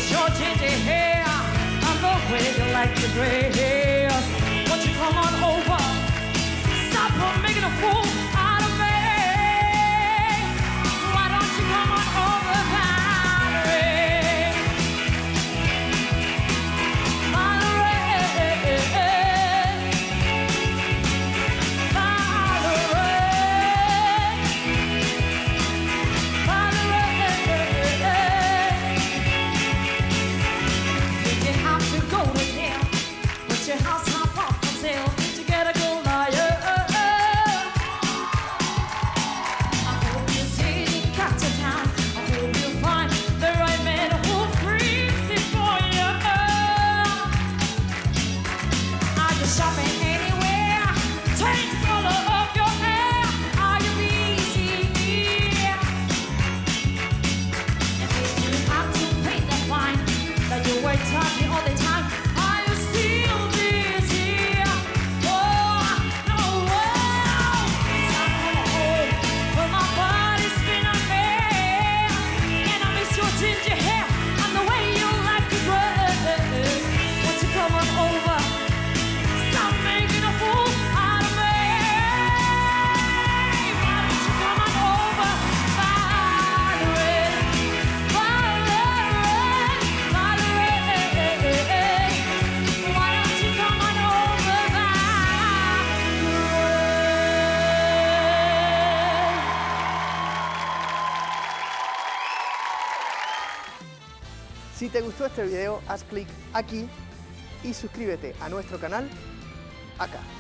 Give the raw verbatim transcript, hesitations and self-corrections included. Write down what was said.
miss your ginger hair and the way you like your gray hairs. Won't you come on over? Stop making a fool out of me. Why don't you come on over, Valerie? Valerie, Valerie, Valerie. You have to go to him, put your house up off for sale to get a good liar. I hope you see the captain town. I hope you find the right man who'll freeze it for you. Are you shopping anywhere? Change the color of your hair. Are you busy? And if you have to pay that fine that you were talking all the time, are you still busy? Oh, no, well, I'm home, but my body's been a man, and I miss your ginger hair and the way you like to dress. Won't you come on over? Stop making a fool out of me. Why don't you come on over, Valerie, Valerie, Valerie? Why don't you come on over, Valerie? Si te gustó este video, haz clic aquí y suscríbete a nuestro canal acá.